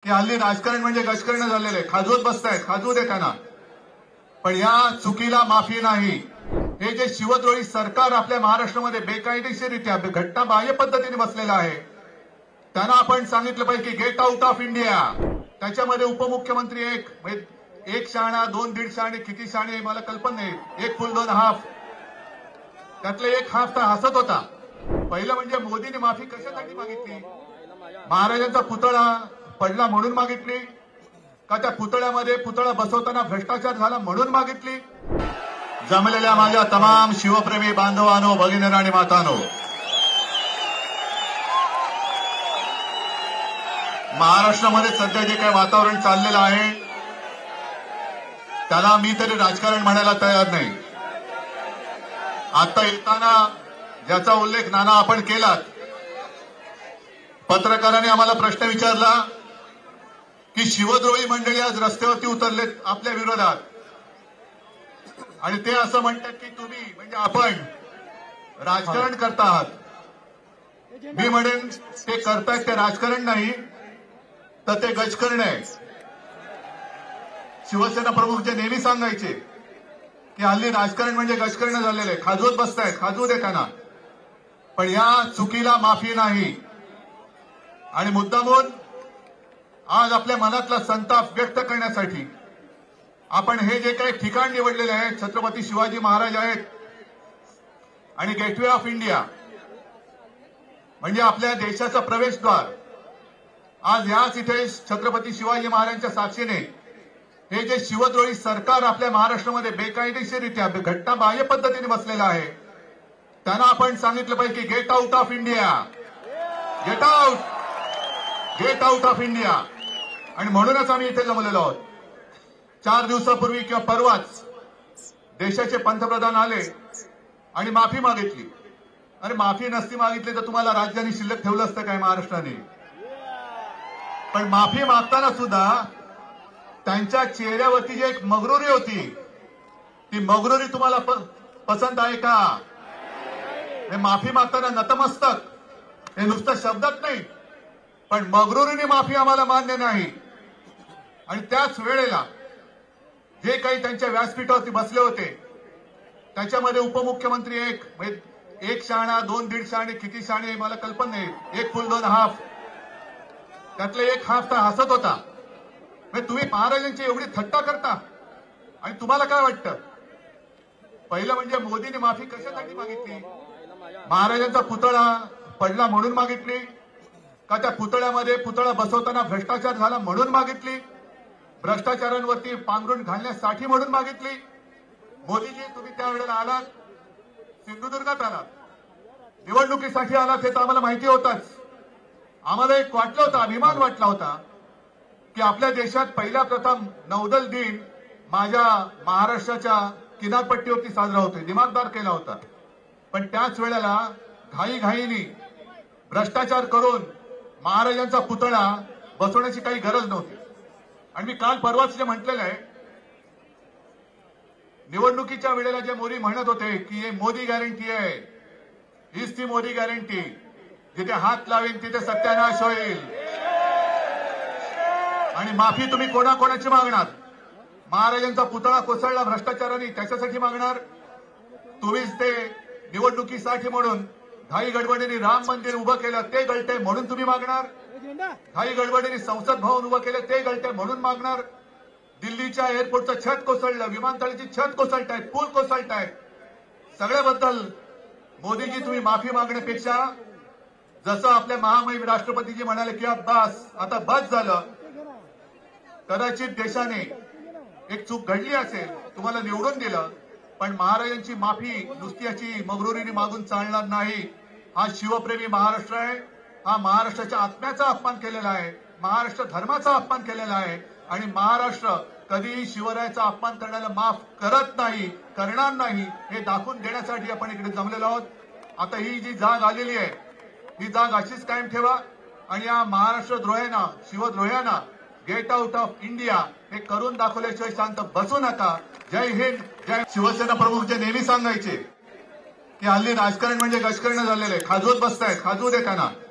की हल्ली राजकारण म्हणजे गजकरणं झालेलं आहे, खाजवत बसतायत, खाजवू दे त्यांना. पण या चुकीला माफी नाही. हे जे शिवद्रोही सरकार आपल्या महाराष्ट्रामध्ये बेकायदेशीररित्या घटनाबाह्य पद्धतीने बसलेलं आहे, त्यांना आपण सांगितलं पाहिजे की गेट आउट ऑफ इंडिया. त्याच्यामध्ये उपमुख्यमंत्री एक शाणा, 2-1.5 शाणे, किती शाणे मला कल्पना नाही, 1 फुल 2 हाफ, त्यातले 1 हाफ तर हसत होता. पहिलं म्हणजे मोदीने माफी कशासाठी मागितली? महाराजांचा पुतळा पडला म्हणून मागितली का त्या पुतळ्यामध्ये पुतळा बसवताना भ्रष्टाचार झाला म्हणून मागितली? जमलेल्या माझ्या तमाम शिवप्रेमी बांधवांनो, भगिनींनो आणि मातांनो, महाराष्ट्रामध्ये सध्या जे काही वातावरण चाललेलं आहे त्याला मी तरी राजकारण म्हणायला तयार नाही. आता येताना ज्याचा उल्लेख नाना आपण केलात, पत्रकारांनी आम्हाला प्रश्न विचारला की शिवद्रोही मंडळी आज रस्त्यावरती उतरलेत आपल्या विरोधात आणि ते असं म्हणतात की तुम्ही म्हणजे आपण राजकारण करता आहात. मी म्हणेन ते करतायत ते राजकारण नाही तर ते गजकरण आहे. शिवसेना प्रमुख जे नेहमी सांगायचे की हल्ली राजकारण म्हणजे गजकरणं झालेलं आहे, खाजवत बसतायत, खाजवू दे त्यांना. पण या चुकीला माफी नाही. आणि मुद्दामून आज आपल्या मनातला संताप व्यक्त करण्यासाठी आपण हे जे काही ठिकाण निवडलेले आहे, छत्रपती शिवाजी महाराज आहेत आणि गेटवे ऑफ इंडिया म्हणजे आपल्या देशाचं प्रवेशद्वार, आज याच इथे छत्रपती शिवाजी महाराजांच्या साक्षीने हे जे शिवद्रोही सरकार आपल्या महाराष्ट्रामध्ये बेकायदेशीररित्या घटनाबाह्य पद्धतीने बसलेलं आहे, त्यांना आपण सांगितलं पाहिजे की get out of India, get out, get out of India. आणि म्हणूनच आम्ही इथे जमलेलो आहोत. 4 दिवसापूर्वी किंवा परवाच देशाचे पंतप्रधान आले आणि माफी मागितली. अरे माफी नसती मागितली तर तुम्हाला राज्याने शिल्लक ठेवलं असतं काय महाराष्ट्राने? पण माफी मागताना सुद्धा त्यांच्या चेहऱ्यावरती जी एक मगरुरी होती, ती मगरुरी तुम्हाला पसंत आहे का? हे माफी मागताना नतमस्तक, हे नुसतं शब्दात नाही पण मगरुरीने माफी आम्हाला मान्य नाही. आणि त्याच वेळेला जे काही त्यांच्या व्यासपीठावरती बसले होते त्याच्यामध्ये उपमुख्यमंत्री एक शाणा, 2-1.5 शाणे, किती शाणे मला कल्पना नाही, 1 फुल 2 हाफ, त्यातले 1 हाफ तर हसत होता. तुम्ही महाराजांची एवढी थट्टा करता आणि तुम्हाला काय वाटतं? पहिलं म्हणजे मोदीने माफी कशासाठी मागितली? महाराजांचा पुतळा पडला म्हणून मागितली का त्या पुतळ्यामध्ये पुतळा बसवताना भ्रष्टाचार झाला म्हणून मागितली? भ्रष्टाचारांवरती पांघरुण घालण्यासाठी म्हणून मागितली? मोदीजी तुम्ही त्यावेळेला आलात, सिंधुदुर्गात आलात, निवडणुकीसाठी आलात हे तर आम्हाला माहिती होताच. आम्हाला एक वाटलं होतं, अभिमान वाटला होता की आपल्या देशात पहिला प्रथम नौदल दिन माझ्या महाराष्ट्राच्या किनारपट्टीवरती साजरा होतोय, दिमागदार केला होता. पण त्याच वेळेला घाईघाईने भ्रष्टाचार करून महाराजांचा पुतळा बसवण्याची काही गरज नव्हती. आणि मी काल परवाच जे म्हटलेलं आहे, निवडणुकीच्या वेळेला जे मोदी म्हणत होते की हे मोदी गॅरंटी आहे, हीच ती मोदी गॅरंटी, जिथे हात लावेल तिथे सत्यानाश होईल. आणि माफी तुम्ही कोणाकोणाची मागणार? महाराजांचा पुतळा कोसळला भ्रष्टाचाराने त्याच्यासाठी मागणार? तुम्हीच ते निवडणुकीसाठी म्हणून घाई गडबडीने राम मंदिर उभं केलं ते गळतंय म्हणून तुम्ही मागणार? घाई गडबडीने संसद भवन उभं केलं ते गळतंय म्हणून मागणार? दिल्लीच्या एअरपोर्टचं छत कोसळलं, विमानतळाची छत कोसळतायत, पूल कोसळतायत, सगळ्याबद्दल मोदीजी तुम्ही माफी मागण्यापेक्षा जसं आपल्या महामहिम राष्ट्रपतीजी म्हणाले की बस, आता बस झालं. कदाचित देशाने एक चूक घडली असेल, तुम्हाला निवडून दिलं, पण महाराजांची माफी नुसती याची मगरुरीने मागून चालणार नाही. हा शिवप्रेमी महाराष्ट्र आहे, हा महाराष्ट्राच्या आत्म्याचा अपमान केलेला आहे, महाराष्ट्र धर्माचा अपमान केलेला आहे आणि महाराष्ट्र कधीही शिवरायाचा अपमान करण्याला माफ करत नाही, करणार नाही, हे दाखवून देण्यासाठी आपण इकडे जमलेलो आहोत. आता ही जी जाग आलेली आहे ही जाग अशीच कायम ठेवा आणि या महाराष्ट्र द्रोह्यांना, शिवद्रोह्यांना गेट आउट ऑफ इंडिया हे करून दाखवल्याशिवाय शांत बसू नका. जय हिंद, जय. शिवसेना प्रमुख जे नेहमी सांगायचे की हल्ली राजकारण म्हणजे गजकरणं झालेलं आहे, खाजवत बसतायत, खाजवू दे त्यांना.